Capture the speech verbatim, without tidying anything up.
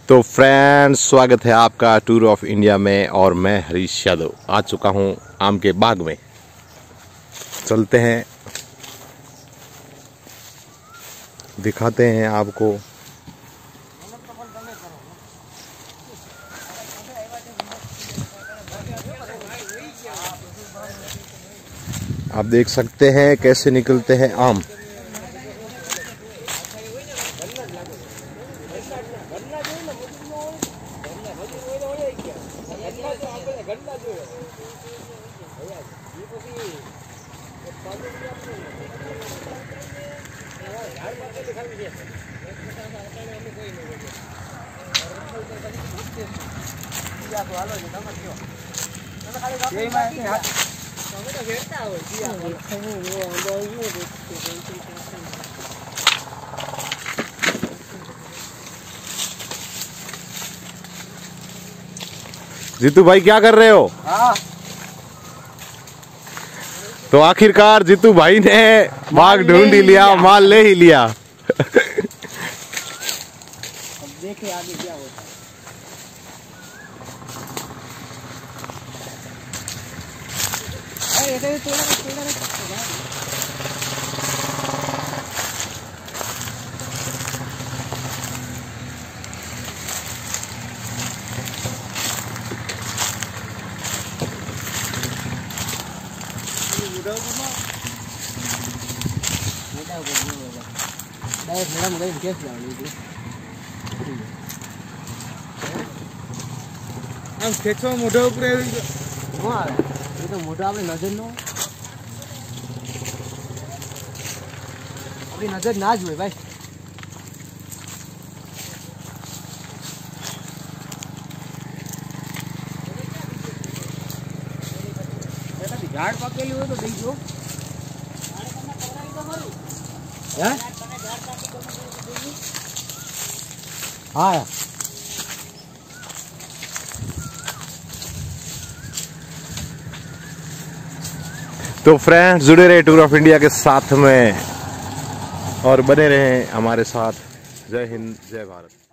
तो फ्रेंड्स, स्वागत है आपका टूर ऑफ इंडिया में। और मैं हरीश यादव आ चुका हूं आम के बाग में। चलते हैं, दिखाते हैं आपको। आप देख सकते हैं कैसे निकलते हैं आम। जीतू भाई क्या कर रहे हो? हाँ। तो आखिरकार जीतू भाई ने बाग ढूंढ ही लिया, माल ले ही लिया। अब देखे आगे क्या होता है। अरे ये तो આમ ખેંચવા મોઢા ઉપર શું આવે? એ તો મોઢા આપણે નજર નો આપણી નજર ના જ હોય ભાઈ। ઝાડ પાકેલી હોય તો દઈ દો। હે? हाँ। तो फ्रेंड्स, जुड़े रहे टूर ऑफ इंडिया के साथ में और बने रहे हमारे साथ। जय हिंद, जय भारत।